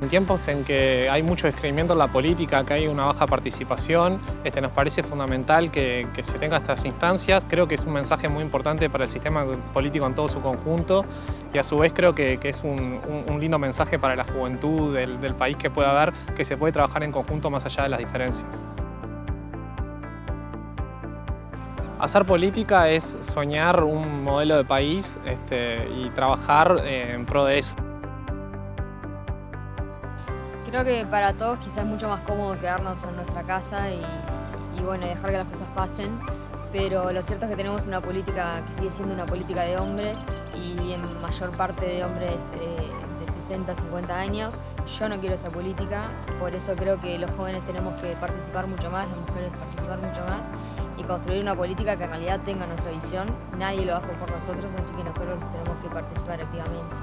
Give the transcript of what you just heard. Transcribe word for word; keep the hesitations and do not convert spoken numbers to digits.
En tiempos en que hay mucho descreimiento en la política, que hay una baja participación, este, nos parece fundamental que, que se tenga estas instancias. Creo que es un mensaje muy importante para el sistema político en todo su conjunto y a su vez creo que, que es un, un, un lindo mensaje para la juventud del, del país que pueda ver que se puede trabajar en conjunto más allá de las diferencias. Hacer política es soñar un modelo de país este, y trabajar eh, en pro de eso. Creo que para todos quizás es mucho más cómodo quedarnos en nuestra casa y, y bueno, dejar que las cosas pasen, pero lo cierto es que tenemos una política que sigue siendo una política de hombres y en mayor parte de hombres eh, de sesenta, cincuenta años. Yo no quiero esa política, por eso creo que los jóvenes tenemos que participar mucho más, las mujeres participar mucho más y construir una política que en realidad tenga nuestra visión. Nadie lo va a hacer por nosotros, así que nosotros tenemos que participar activamente.